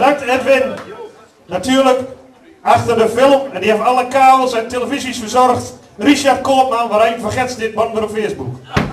Bedankt Edwin. Natuurlijk, achter de film, en die heeft alle kabels en televisies verzorgd, Richard Koopman, waarin vergeet dit man weer op Facebook.